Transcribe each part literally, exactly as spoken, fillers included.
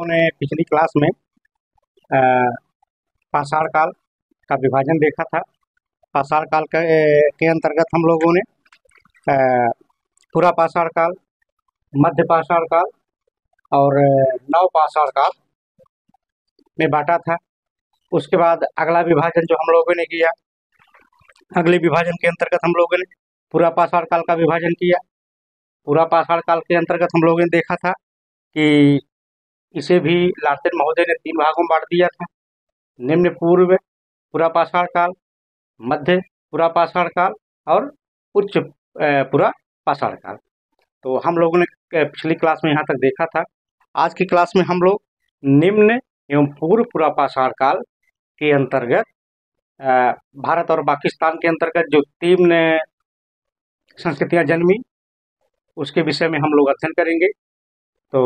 हमने पिछली क्लास में अ, पाषाण काल का विभाजन देखा था। पाषाण काल के, के अंतर्गत हम लोगों ने अ, पूरा पाषाण काल, मध्य पाषाण काल और नव पाषाण काल में बांटा था। उसके बाद अगला विभाजन जो हम लोगों ने किया, अगले विभाजन के अंतर्गत हम लोगों ने पूरा पाषाण काल का विभाजन किया। पूरा पाषाण काल के अंतर्गत हम लोगों ने देखा था कि इसे भी लार्सेन महोदय ने तीन भागों में बांट दिया था। निम्न पूर्व पूरा पाषाण काल, मध्य पूरा पाषाण काल और उच्च अ, पूरा पाषाण काल। तो हम लोगों ने अ, पिछली क्लास में यहाँ तक देखा था। आज की क्लास में हम लोग निम्न एवं पूर्व पूरा पाषाण काल के अंतर्गत अ, भारत और पाकिस्तान के अंतर्गत जो तीन संस्कृतियां जन्मी, उसके विषय में हम लोग अध्ययन करेंगे। तो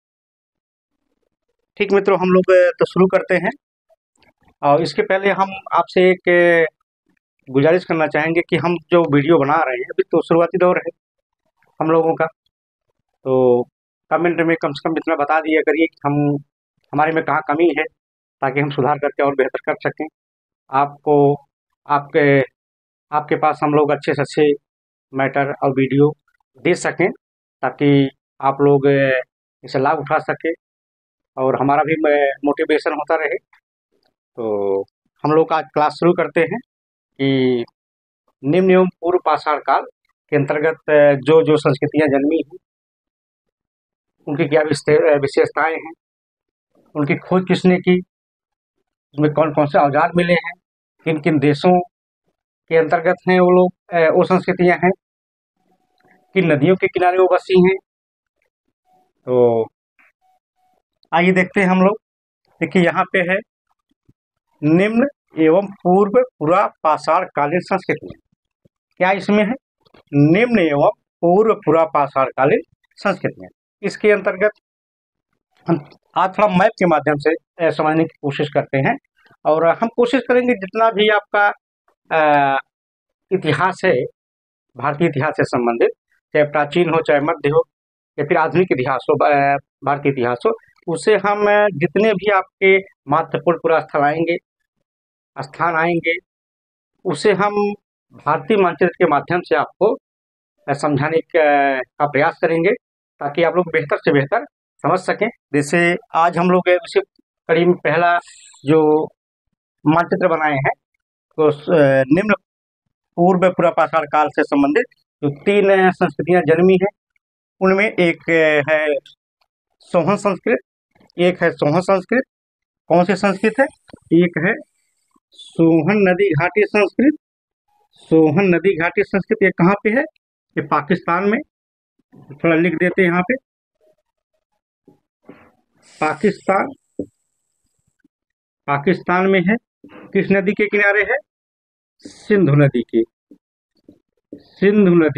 ठीक मित्रों, हम लोग अ, तो शुरू करते हैं। और इसके पहले हम आपसे एक अ, गुजारिश करना चाहेंगे कि हम जो वीडियो बना रहे हैं, अभी तो शुरुआती दौर है हम लोगों का, तो कमेंट में कम से कम इतना बता दिया करिए कि हम हमारे में कहाँ कमी है, ताकि हम सुधार करके और बेहतर कर सकें। आपको आपके आपके पास हम लोग अच्छे से अच्छे मैटर और वीडियो दे सकें, ताकि आप लोग अ, इसे लाभ उठा सकें और हमारा भी मोटिवेशन होता रहे। तो हम लोग आज क्लास शुरू करते हैं कि निम्न एवं पूर्व पाषाण काल के अंतर्गत अ, जो जो संस्कृतियां जन्मी हैं, उनकी क्या विशे- विशेषताएं हैं, उनकी खोज किसने की, उसमें कौन कौन से औजार मिले हैं, किन किन देशों के अंतर्गत हैं वो लोग, अ, वो संस्कृतियां हैं, किन नदियों के किनारे वो बसी हैं। तो आइए देखते हैं हम लोग। देखिए यहाँ पे है निम्न एवं पूर्व पूरा पाषाण कालीन संस्कृतियां। क्या इसमें है? निम्न एवं पूर्व पूरा पाषाण कालीन संस्कृतियां। इसके अंतर्गत हम आज थोड़ा मैप के माध्यम से अ, समझने की कोशिश करते हैं, और हम कोशिश करेंगे जितना भी आपका अ, इतिहास है, भारतीय इतिहास से संबंधित, चाहे प्राचीन हो, चाहे मध्य हो, या फिर आधुनिक इतिहास हो, अ, भारतीय इतिहास हो, उसे हम अ, जितने भी आपके महत्वपूर्ण पूरा स्थल आएंगे स्थान आएंगे, उसे हम भारतीय मानचित्र के माध्यम से आपको अ, समझाने का, का प्रयास करेंगे, ताकि आप लोग बेहतर से बेहतर समझ सकें। जैसे आज हम लोग उसी कड़ी में पहला जो मानचित्र बनाए हैं, तो अ, निम्न पूर्व पूरा पाषाण काल से संबंधित जो तीन अ, संस्कृतियां जन्मी हैं, उनमें एक अ, है सोहन संस्कृत, एक है सोहन संस्कृत। कौन सी संस्कृत है? एक है सोहन नदी घाटी संस्कृत। सोहन नदी घाटी संस्कृत ये कहाँ पे है? ये पाकिस्तान में। थोड़ा लिख देते हैं यहाँ पे, पाकिस्तान। पाकिस्तान में है। किस नदी के किनारे है? सिंधु नदी के। सिंधु नदी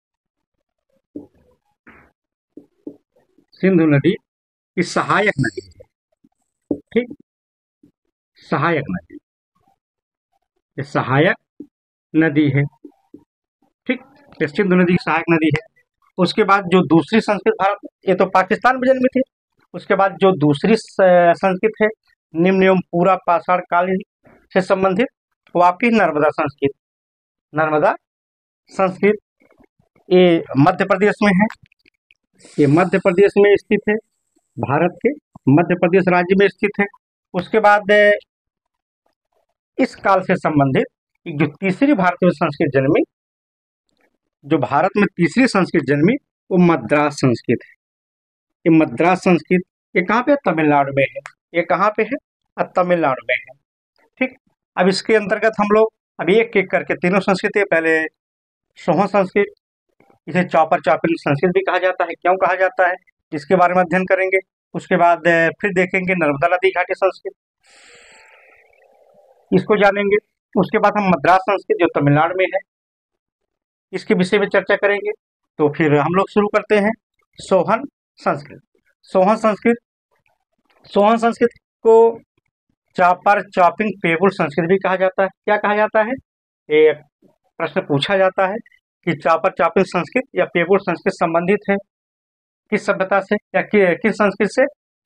सिंधु नदी की सहायक नदी है। ठीक, सहायक नदी, ये सहायक नदी है। ठीक, ये सिंधु नदी की सहायक नदी है। उसके बाद जो दूसरी संस्कृत भारत, ये तो पाकिस्तान में जन्मी थी। उसके बाद जो दूसरी स- संस्कृत है निम्न एवं पूरा पाषाण काल से संबंधित, वो आपकी नर्मदा संस्कृत। नर्मदा संस्कृत ये मध्य प्रदेश में है। ये मध्य प्रदेश में स्थित है, भारत के मध्य प्रदेश राज्य में स्थित है। उसके बाद अ, इस काल से संबंधित एक जो तीसरी भारतीय संस्कृत जन्मी, जो भारत में तीसरी संस्कृत जन्मी, वो मद्रास संस्कृत है। ये मद्रास संस्कृत ये कहाँ पे? तमिलनाडु में है। ये कहाँ पे है? अ, तमिलनाडु में है। ठीक, अब इसके अंतर्गत हम लोग अभी एक एक करके तीनों संस्कृति, पहले सोहन संस्कृत, इसे चौपर चापिल संस्कृत भी कहा जाता है। क्यों कहा जाता है, इसके बारे में अध्ययन करेंगे। उसके बाद अ, फिर देखेंगे नर्मदा नदी घाटी संस्कृत, इसको जानेंगे। उसके बाद हम मद्रास संस्कृत जो तमिलनाडु में है, इसके विषय में चर्चा करेंगे। तो फिर हम लोग शुरू करते हैं सोहन संस्कृत। सोहन संस्कृत सोहन संस्कृत को चापर चॉपिंग पेबुल संस्कृत भी कहा जाता है। क्या कहा जाता है? एक प्रश्न पूछा जाता है कि चापर चॉपिंग संस्कृत या पेबुल संस्कृत संबंधित है किस सभ्यता से, या कि, किस संस्कृत से?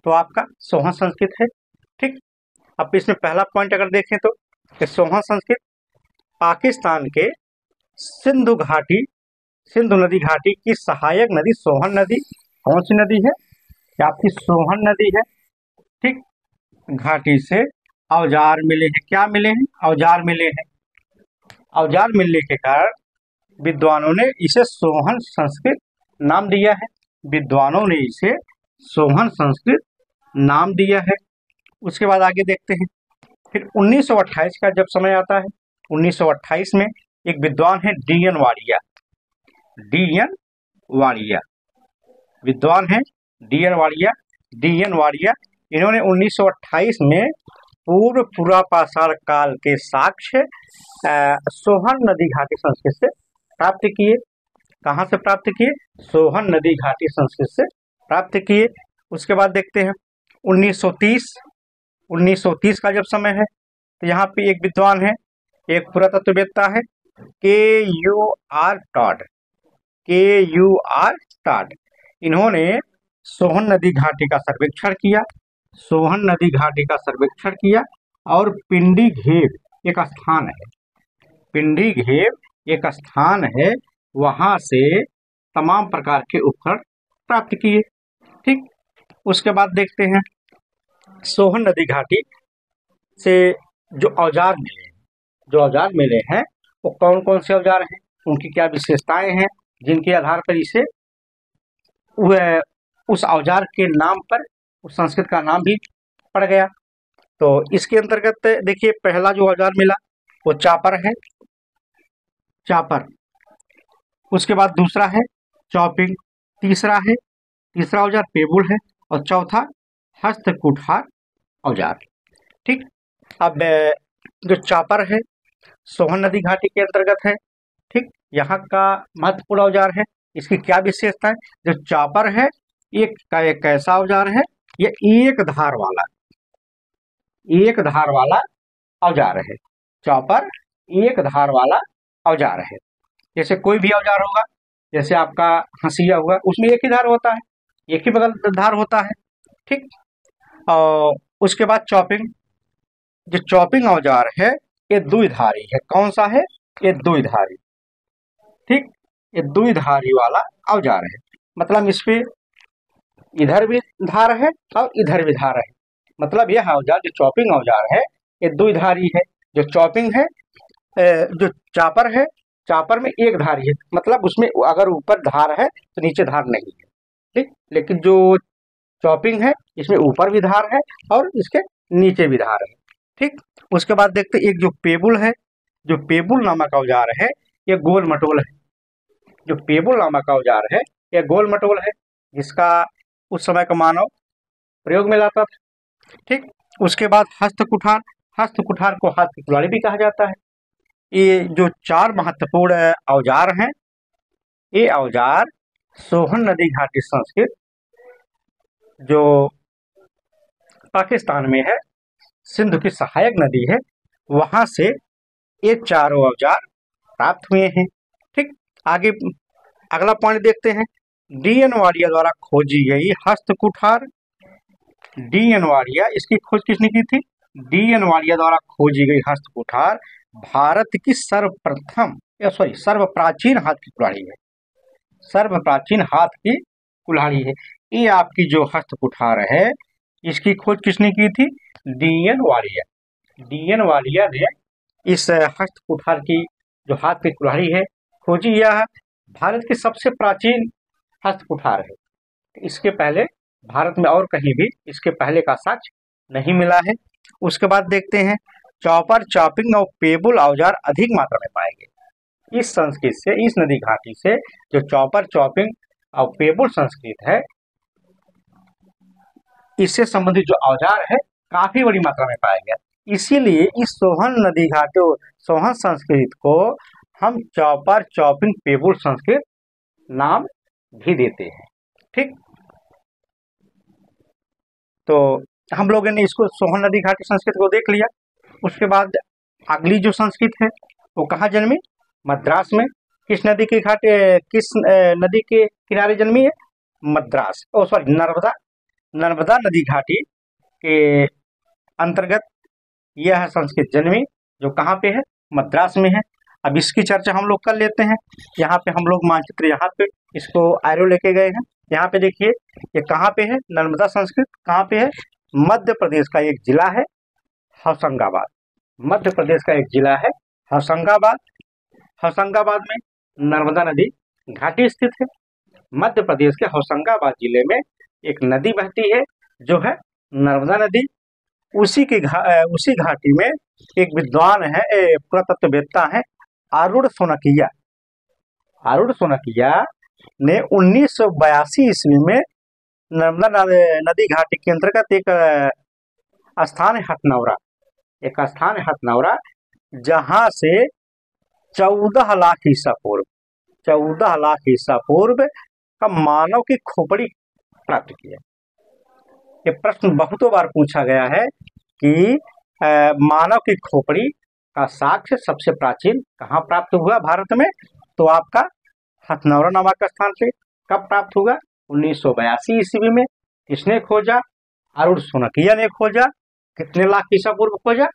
तो आपका सोहन संस्कृत है। ठीक, अब इसमें पहला पॉइंट अगर देखें तो कि सोहन संस्कृत पाकिस्तान के सिंधु घाटी सिंधु नदी घाटी की सहायक नदी सोहन नदी, कौन सी नदी है? क्या आपकी सोहन नदी है। ठीक, घाटी से औजार मिले हैं। क्या मिले हैं? औजार मिले हैं। औजार मिलने के कारण विद्वानों ने इसे सोहन संस्कृत नाम दिया है। विद्वानों ने इसे सोहन संस्कृत नाम दिया है। उसके बाद आगे देखते हैं। फिर उन्नीस सौ अट्ठाईस का जब समय आता है, उन्नीस सौ अट्ठाईस में एक विद्वान है D N Wadia. D N Wadia विद्वान है D N Wadia. D N Wadia इन्होंने उन्नीस सौ अट्ठाईस में पूर्व पुरापाषाण काल के साक्ष्य सोहन नदी घाटी संस्कृत से प्राप्त किए। कहाँ से प्राप्त किए? सोहन नदी घाटी संस्कृत से प्राप्त किए। उसके बाद देखते हैं उन्नीस सौ तीस उन्नीस सौ तीस का जब समय है तो यहाँ पे एक विद्वान है, एक पुरातत्ववेत्ता है, K U R Todd. K U R Todd इन्होंने सोहन नदी घाटी का सर्वेक्षण किया। सोहन नदी घाटी का सर्वेक्षण किया और पिंडी घेव एक स्थान है, पिंडी घेव एक स्थान है, वहां से तमाम प्रकार के उपकरण प्राप्त किए। ठीक, उसके बाद देखते हैं सोहन नदी घाटी से जो औजार मिले जो औजार मिले हैं वो कौन कौन से औजार हैं, उनकी क्या विशेषताएं हैं, जिनके आधार पर इसे वह उस औजार के नाम पर उस संस्कृत का नाम भी पड़ गया। तो इसके अंतर्गत देखिए पहला जो औजार मिला वो चापर है, चापर। उसके बाद दूसरा है चॉपिंग, तीसरा है तीसरा औजार पेबुल है और चौथा हस्त कुठार औजार। ठीक, अब जो चापर है सोहन नदी घाटी के अंतर्गत है। ठीक, यहाँ का महत्वपूर्ण औजार है। इसकी क्या विशेषता है? जो चापर है एक का एक कैसा औजार है? ये एक धार वाला एक धार वाला औजार है। चॉपर एक धार वाला औजार है। जैसे कोई भी औजार होगा, जैसे आपका हंसिया हुआ, उसमें एक ही धार होता है, एक ही बगल धार होता है। ठीक, और उसके बाद चॉपिंग, जो चॉपिंग औजार है ये द्विधारी है। कौन सा है? ये द्विधारी। ठीक, ये द्विधारी वाला औजार है, मतलब इस पे इधर भी धार है और इधर भी धार है। मतलब यह औजार जो चॉपिंग औजार है ये द्विधारी है। जो चॉपिंग है, जो चापर है, चापर में एक धारी है, मतलब उसमें अगर ऊपर धार है तो नीचे धार नहीं है। ठीक, लेकिन जो चॉपिंग है इसमें ऊपर भी धार है और इसके नीचे भी धार है। ठीक, उसके बाद देखते एक जो पेबुल है, जो पेबुल नामक औजार है ये गोल मटोल है। जो पेबुल नामक औजार है यह गोल मटोल है, जिसका उस समय का मानव प्रयोग में लाता था। ठीक, उसके बाद हस्त कुठार, हस्त कुठार को हाथ की कुल्हाड़ी भी कहा जाता है। ये जो चार महत्वपूर्ण औजार हैं, ये औजार सोहन नदी घाटी संस्कृत जो पाकिस्तान में है, सिंधु की सहायक नदी है, वहां से ये चारों औजार प्राप्त हुए हैं। ठीक, आगे अगला पॉइंट देखते हैं। डी एन वाड़िया द्वारा खोजी गई हस्त कुठार। डी एन वाड़िया, इसकी खोज किसने की थी? डी एन वाड़िया द्वारा खोजी गई हस्त कुठार भारत की सर्वप्रथम या सॉरी सर्व प्राचीन हाथ की कुल्हाड़ी है। सर्व प्राचीन हाथ की कुल्हाड़ी है। ये आपकी जो हस्त कुठार है इसकी खोज किसने की थी? D N Wadia. D N Wadia ने इस हस्त कुठार की जो हाथ की कुल्हाड़ी है खोजी। यह भारत की सबसे प्राचीन हस्त कुठार है। इसके पहले भारत में और कहीं भी इसके पहले का साक्ष्य नहीं मिला है। उसके बाद देखते हैं चॉपर, चॉपिंग और पेबुल औजार अधिक मात्रा में पाए गए। इस संस्कृत से, इस नदी घाटी से जो चॉपर, चॉपिंग और पेबुल संस्कृत है, इससे संबंधित जो औजार है काफी बड़ी मात्रा में पाया गया। इसीलिए इस सोहन नदी घाटी, सोहन संस्कृत को हम चॉपर, चॉपिंग, पेबुल संस्कृत नाम भी देते हैं। ठीक, तो हम लोगों ने इसको सोहन नदी घाटी संस्कृत को देख लिया। उसके बाद अगली जो संस्कृत है वो कहाँ जन्मी? मद्रास में। किस नदी के घाट किस नदी के किनारे जन्मी है? मद्रास, ओ सॉरी नर्मदा, नर्मदा नदी घाटी के अंतर्गत यह है संस्कृत जन्मी, जो कहाँ पे है, मद्रास में है। अब इसकी चर्चा हम लोग कर लेते हैं। यहाँ पे हम लोग मानचित्र यहाँ पे इसको एरो लेके गए हैं। यहाँ पे देखिए ये कहाँ पे है, नर्मदा संस्कृत कहाँ पे है, मध्य प्रदेश का एक जिला है होशंगाबाद। मध्य प्रदेश का एक जिला है होशंगाबाद। होशंगाबाद में नर्मदा नदी घाटी स्थित है। मध्य प्रदेश के होशंगाबाद जिले में एक नदी बहती है जो है नर्मदा नदी। उसी के घा, उसी घाटी में एक विद्वान है, पुरातत्ववेत्ता है अरुण सोनकिया। अरुण सोनकिया ने उन्नीस सौ बयासी ईस्वी में नर्मदा नदी घाटी के अंतर्गत एक स्थान है हथनौरा, एक स्थान है हथनौरा, जहां से चौदह लाख ईसा पूर्व चौदह लाख ईसा पूर्व का मानव की खोपड़ी प्राप्त किया। ये प्रश्न बहुतों बार पूछा गया है कि आ, मानव की खोपड़ी का साक्ष्य सबसे प्राचीन कहाँ प्राप्त हुआ भारत में, तो आपका हथनौरा नामक स्थान से। कब प्राप्त हुआ, उन्नीस सौ बयासी ईस्वी में। किसने खोजा, अरुण सोनकिया ने खोजा। कितने लाख ईसा पूर्व खोजा,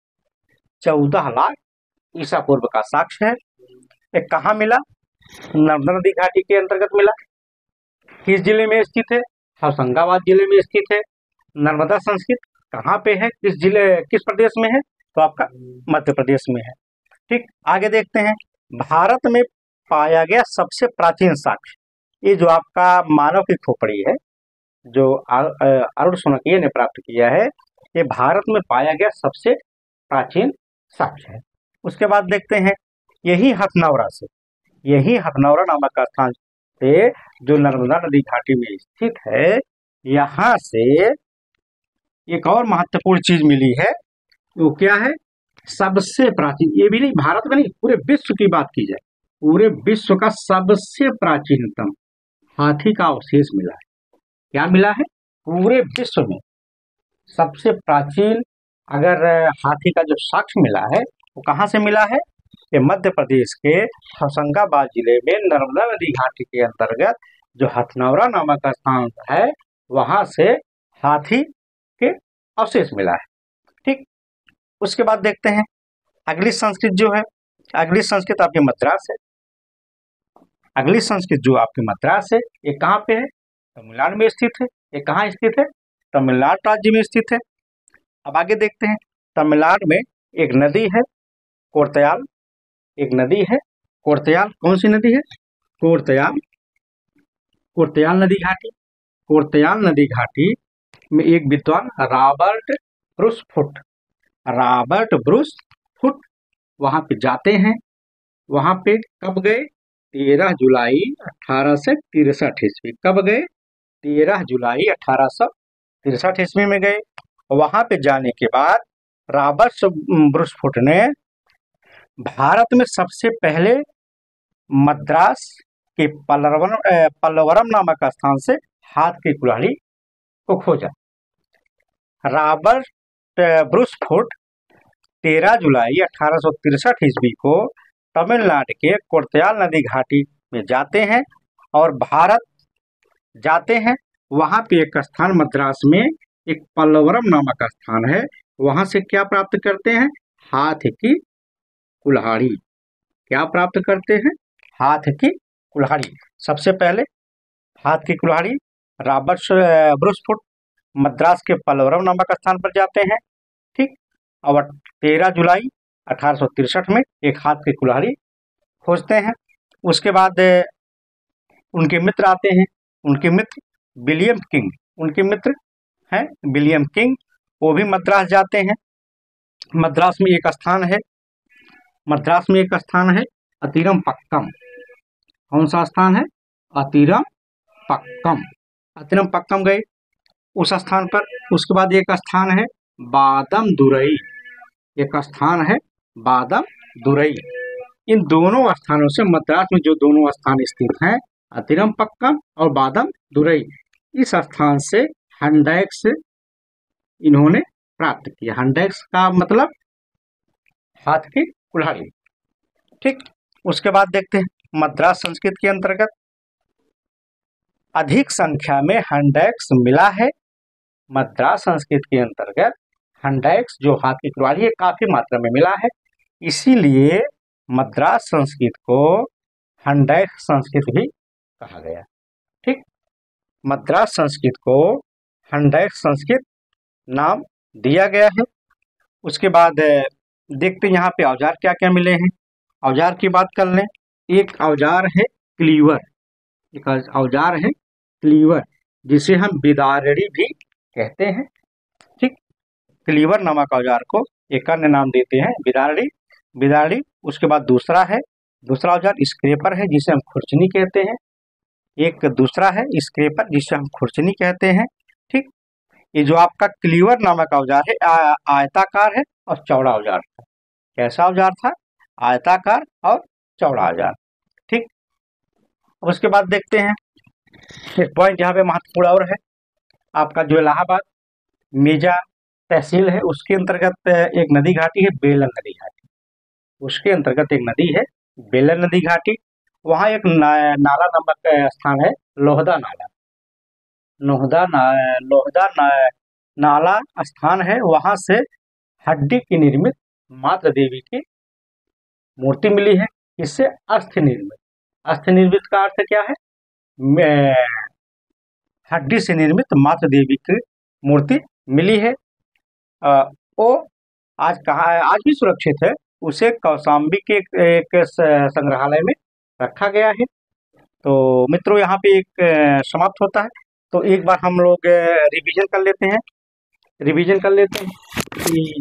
चौदह लाख ईसा पूर्व का साक्ष्य है। ये कहाँ मिला, नर्मदा नदी घाटी के अंतर्गत मिला। किस जिले में स्थित है, होशंगाबाद जिले में स्थित है। नर्मदा संस्कृत कहाँ पे है, किस जिले किस प्रदेश में है, तो आपका मध्य प्रदेश में है। ठीक, आगे देखते हैं। भारत में पाया गया सबसे प्राचीन साक्ष्य, ये जो आपका मानव की खोपड़ी है जो अरुण सोनकिया ने प्राप्त किया है, ये भारत में पाया गया सबसे प्राचीन साक्ष्य है। उसके बाद देखते हैं, यही हथनौरा से यही हथनौरा नामक स्थान से जो नर्मदा नदी घाटी में स्थित है, यहाँ से एक और महत्वपूर्ण चीज मिली है। वो क्या है, सबसे प्राचीन, ये भी नहीं भारत में नहीं पूरे विश्व की बात की जाए, पूरे विश्व का सबसे प्राचीनतम हाथी का अवशेष मिला है। क्या मिला है, पूरे विश्व में सबसे प्राचीन अगर हाथी का जो साक्ष्य मिला है वो कहाँ से मिला है, ये मध्य प्रदेश के होशंगाबाद जिले में नर्मदा नदी घाटी के अंतर्गत जो हथनौरा नामक स्थान है, वहां से हाथी के अवशेष मिला है। ठीक, उसके बाद देखते हैं अगली संस्कृत जो है, अगली संस्कृत आपकी मद्रास है। अगली संस्कृत जो आपकी मद्रास है, ये कहाँ पे है, तमिलनाडु में स्थित है। ये कहाँ स्थित है, तमिलनाडु राज्य में स्थित है। अब आगे देखते हैं, तमिलनाडु में एक नदी है कोरतयाल, एक नदी है कोरतयाल। कौन सी नदी है, कोरतयाल, कोरतयाल नदी घाटी। कोरतयाल नदी घाटी में एक विद्वान Robert Bruce Foote Robert Bruce Foote वहां पे जाते हैं। वहां पे कब गए, तेरह जुलाई अठारह सौ तिरसठ ईस्वी। कब गए, तेरह जुलाई अठारह सौ तिरसठ ईस्वी में गए। वहां पे जाने के बाद रॉबर्ट ब्रूस फुट ने भारत में सबसे पहले मद्रास के पल्लवरम पल्लवरम नामक स्थान से हाथ की कुल्हाड़ी को खोजा। रॉबर्ट ब्रूस फुट तेरह जुलाई अठारह सौ तिरसठ ईस्वी को तमिलनाडु के कोरतयाल नदी घाटी में जाते हैं और भारत जाते हैं। वहां पे एक स्थान मद्रास में एक पल्लवरम नामक स्थान है, वहां से क्या प्राप्त करते हैं, हाथ की कुल्हाड़ी। क्या प्राप्त करते हैं, हाथ की कुल्हाड़ी। सबसे पहले हाथ की कुल्हाड़ी रॉबर्ट ब्रूस फुट मद्रास के पल्लवरम नामक स्थान पर जाते हैं। ठीक, और तेरह जुलाई अठारह सौ तिरसठ में एक हाथ की कुल्हाड़ी खोजते हैं। उसके बाद उनके मित्र आते हैं, उनके मित्र विलियम किंग, उनके मित्र हैं विलियम किंग, वो भी मद्रास जाते हैं। मद्रास में एक स्थान है मद्रास में एक स्थान है अतिरम पक्कम। कौन सा स्थान है, अतिरम पक्कम। अतिरम पक्कम गए उस स्थान पर। उसके बाद एक स्थान है बादम दुरई, एक स्थान है बादम दुरई। इन दोनों स्थानों से मद्रास में जो दोनों स्थान स्थित हैं, अतिरम पक्कम और बादम दुरई, इस स्थान से हंडैक्स इन्होंने प्राप्त किया। हंडैक्स का मतलब हाथ की कुल्हाड़ी। ठीक, उसके बाद देखते हैं मद्रास संस्कृत के अंतर्गत अधिक संख्या में हंडैक्स मिला है मद्रास संस्कृत के अंतर्गत हंडाइक्स जो हाथ की कुल्हाड़ी है काफी मात्रा में मिला है, इसीलिए मद्रास संस्कृत को हंडाइक्स संस्कृत भी कहा गया। ठीक, मद्रास संस्कृत को हंडाइक्स संस्कृत नाम दिया गया है। उसके बाद देखते हैं यहाँ पे औजार क्या क्या मिले हैं। औजार की बात कर लें, एक औजार है क्लीवर, एक औजार है क्लीवर जिसे हम बिदारड़ी भी कहते हैं। ठीक, क्लीवर नामक औजार को एक अन्य नाम देते हैं बिदारड़ी बिदारड़ी उसके बाद दूसरा है दूसरा औजार स्क्रेपर है जिसे हम खुरचनी कहते हैं। एक दूसरा है स्क्रेपर जिसे हम खुरचनी कहते हैं। ठीक, ये जो आपका क्लीवर नामक औजार है आ, आयताकार है और चौड़ा औजार था। कैसा औजार था? आयताकार और चौड़ा औजार। ठीक, उसके बाद देखते हैं एक पॉइंट यहाँ पे महत्वपूर्ण और है, आपका जो इलाहाबाद मेजा तहसील है उसके अंतर्गत एक नदी घाटी है बेलन नदी घाटी। उसके अंतर्गत एक नदी है बेलन नदी घाटी। वहाँ एक ना, नाला नामक स्थान है लोहदा नाला लोहदा ना, लोहदा ना, नाला स्थान है। वहां से हड्डी की निर्मित मातृ देवी की मूर्ति मिली है। इससे अस्थि निर्मित अस्थि निर्मित का अर्थ क्या है? हड्डी से निर्मित मातृ देवी की मूर्ति मिली है। आ, वो आज कहाँ आज भी सुरक्षित है, उसे कौशाम्बी के एक, एक संग्रहालय में रखा गया है। तो मित्रों यहाँ पे एक समाप्त होता है, तो एक बार हम लोग रिवीजन कर लेते हैं रिवीजन कर लेते हैं कि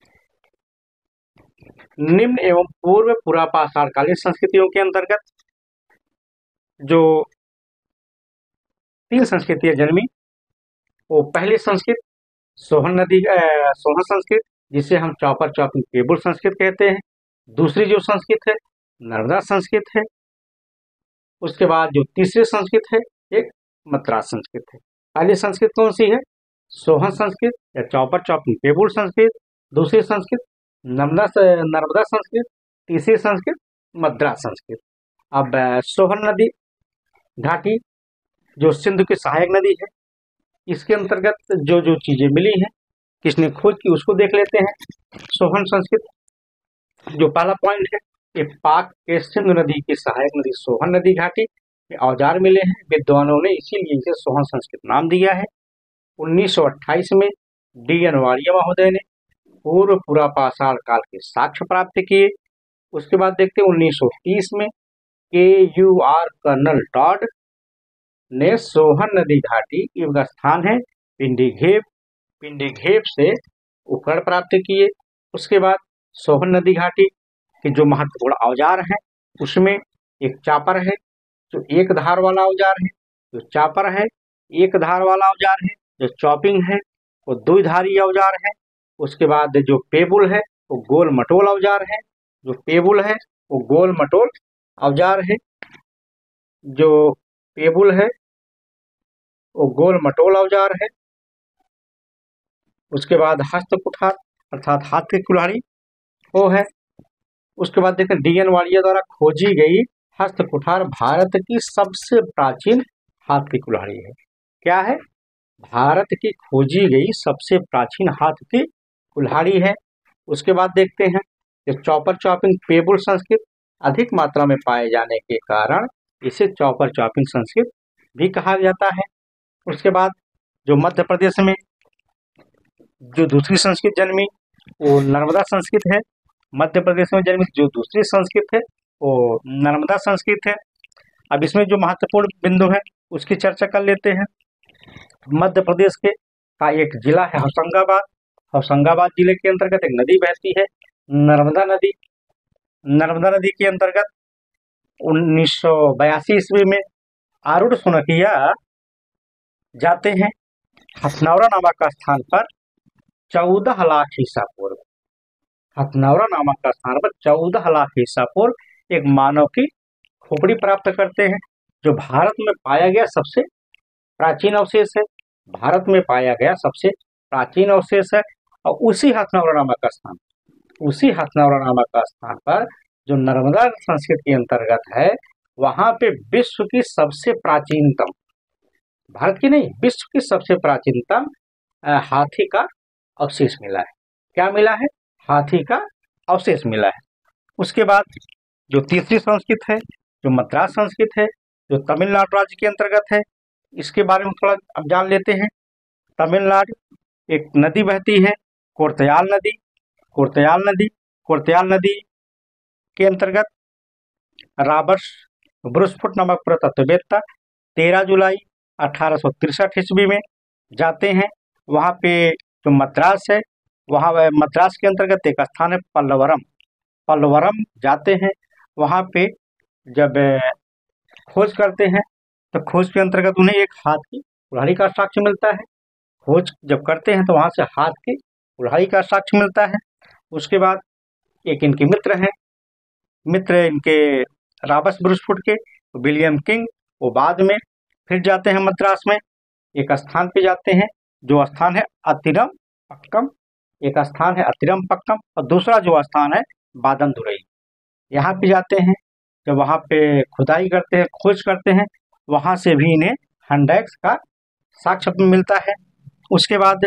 निम्न एवं पूर्व पुरापाषाण कालीन संस्कृतियों के अंतर्गत जो तीन संस्कृतियां जन्मी, वो पहली संस्कृत सोहन नदी सोहन संस्कृत जिसे हम चौपर चौपिंग टेबल संस्कृत कहते हैं। दूसरी जो संस्कृत है नर्मदा संस्कृत है। उसके बाद जो तीसरी संस्कृत है एक मद्रास संस्कृत है। पहली संस्कृत कौन सी है? सोहन संस्कृत या चौपर चौपिंग टेबल संस्कृत। दूसरी संस्कृत नर्मदा नर्मदा संस्कृत। तीसरी संस्कृत मद्रास संस्कृत। अब सोहन नदी घाटी जो सिंधु की सहायक नदी है, इसके अंतर्गत जो जो चीजें मिली हैं, किसने खोज की, उसको देख लेते हैं। सोहन संस्कृत जो पहला पॉइंट है, ये पाक के सिंधु नदी की सहायक नदी सोहन नदी घाटी में औजार मिले हैं। विद्वानों ने इसीलिए इसे सोहन संस्कृत नाम दिया है। उन्नीस सौ अट्ठाईस में डी एन वारिया महोदय ने पूर्व पुरापाषाण काल के साक्ष्य प्राप्त किए। उसके बाद देखते हैं उन्नीस सौ तीस में के यू आर कर्नल टॉड ने सोहन नदी घाटी युग स्थान है पिंडीघेप पिंडीघेप से उपकरण प्राप्त किए। उसके बाद सोहन नदी घाटी के जो महत्वपूर्ण औजार हैं उसमें एक चापर है जो एक धार वाला औजार है। जो चापर है एक धार वाला औजार है। जो चॉपिंग है वो द्विधारी औजार है। उसके बाद जो पेबुल है वो गोल मटोल औजार है। जो पेबुल है वो गोल मटोल औजार है। जो पेबुल है वो गोल मटोल औजार है। उसके बाद हस्त कुठार अर्थात हाथ की कुल्हाड़ी वो है। उसके बाद देखें डी एन वाड़िया द्वारा खोजी गई हस्त कुठार भारत की सबसे प्राचीन हाथ की कुल्हाड़ी है। क्या है? भारत की खोजी गई सबसे प्राचीन हाथ की कुल्हाड़ी है। उसके बाद देखते हैं कि चौपर चॉपिंग पेबुल संस्कृत अधिक मात्रा में पाए जाने के कारण इसे चौपर चॉपिंग संस्कृत भी कहा जाता है। उसके बाद जो मध्य प्रदेश में जो दूसरी संस्कृत जन्मी वो नर्मदा संस्कृत है। मध्य प्रदेश में जन्मी जो दूसरी संस्कृत है वो नर्मदा संस्कृत है। अब इसमें जो महत्वपूर्ण बिंदु है उसकी चर्चा कर लेते हैं। मध्य प्रदेश के का एक जिला है होशंगाबाद। होशंगाबाद जिले के अंतर्गत एक नदी बहती है नर्मदा नदी। नर्मदा नदी के अंतर्गत उन्नीस सौ बयासी ईस्वी में आरूढ़ सोनकिया जाते हैं। हथनौरा नामक स्थान पर चौदह लाख ईसा पूर्व हथनौरा नामक स्थान पर चौदह लाख ईसा पूर्व एक मानव की खोपड़ी प्राप्त करते हैं जो भारत में पाया गया सबसे प्राचीन अवशेष है। भारत में पाया गया सबसे प्राचीन अवशेष है। और उसी हथनौरा नामक स्थान उसी हथनौरा नामक स्थान पर जो नर्मदा संस्कृत के अंतर्गत है वहां पे विश्व की सबसे प्राचीनतम भारत की नहीं विश्व की सबसे प्राचीनतम अ, हाथी का अवशेष मिला है। क्या मिला है? हाथी का अवशेष मिला है। उसके बाद जो तीसरी संस्कृत है, जो मद्रास संस्कृत है, जो तमिलनाडु राज्य के अंतर्गत है, इसके बारे में थोड़ा अब जान लेते हैं। तमिलनाडु एक नदी बहती है, कोर्तयाल नदी। कोर्तयाल नदी कोर्तयाल नदी के अंतर्गत रॉबर्ट ब्रूसफुट नामक पुरातत्ववेत्ता तेरह जुलाई अठारह सौ तिरसठ ईस्वी में जाते हैं। वहाँ पे जो मद्रास है, वहाँ वह मद्रास के अंतर्गत एक स्थान है पल्लवरम। पल्लवरम जाते हैं। वहाँ पे जब अ, खोज करते हैं, तो खोज के अंतर्गत उन्हें एक हाथ की कुल्हाड़ी का साक्ष्य मिलता है। खोज जब करते हैं तो वहाँ से हाथ की कुल्हाड़ी का साक्ष्य मिलता है। उसके बाद एक इनके मित्र हैं, मित्र इनके रॉबर्ट ब्रूसफुट के, विलियम किंग, वो बाद में फिर जाते हैं मद्रास में, एक स्थान पे जाते हैं, जो स्थान है अतिरम पक्कम। एक स्थान है अतिरम पक्कम और दूसरा जो स्थान है बादनदुरई। यहाँ पे जाते हैं, जब वहाँ पे खुदाई करते हैं, खोज करते हैं, वहाँ से भी इन्हें हंडैक्स का साक्ष्य मिलता है। उसके बाद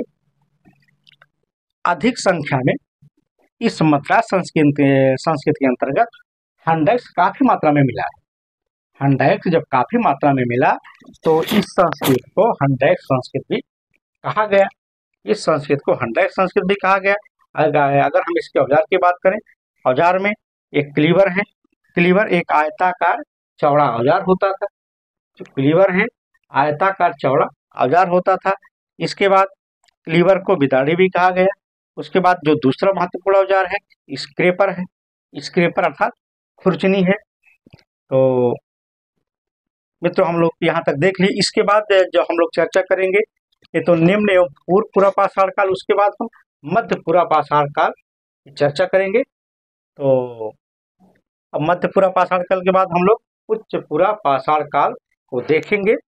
अधिक संख्या में इस मद्रास संस्कृत के संस्कृत के अंतर्गत हंडैक्स काफी मात्रा में मिला है। हंडैक्स जब काफी मात्रा में मिला तो इस संस्कृत को हंडैक्स संस्कृत भी कहा गया। इस संस्कृत को हंडैक्स संस्कृत भी कहा गया। अगर अगर हम इसके औजार की बात करें, औजार में एक क्लीवर है। क्लीवर एक आयताकार चौड़ा औजार होता था। जो क्लीवर है आयताकार चौड़ा औजार होता था। इसके बाद क्लीवर को बिदाड़ी भी कहा गया। उसके बाद जो दूसरा महत्वपूर्ण औजार है स्क्रेपर है। स्क्रेपर अर्थात खुरचनी है। तो मित्रों हम लोग यहाँ तक देख ली। इसके बाद जो हम लोग चर्चा करेंगे ये तो निम्न एवं पूर्व पूरा पाषाण काल, उसके बाद हम मध्य पूरा पाषाण काल की चर्चा करेंगे। तो अब मध्य पूरा पाषाण काल के बाद हम लोग उच्च पूरा पाषाण काल को देखेंगे।